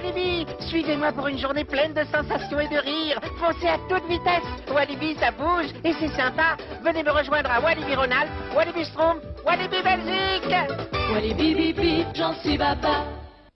Walibi, suivez-moi pour une journée pleine de sensations et de rires. Foncez à toute vitesse. Walibi, ça bouge et c'est sympa. Venez me rejoindre à Walibi Rhône-Alpes, Walibi Strom, Walibi Belgique. Walibi, bip, bip, j'en suis papa.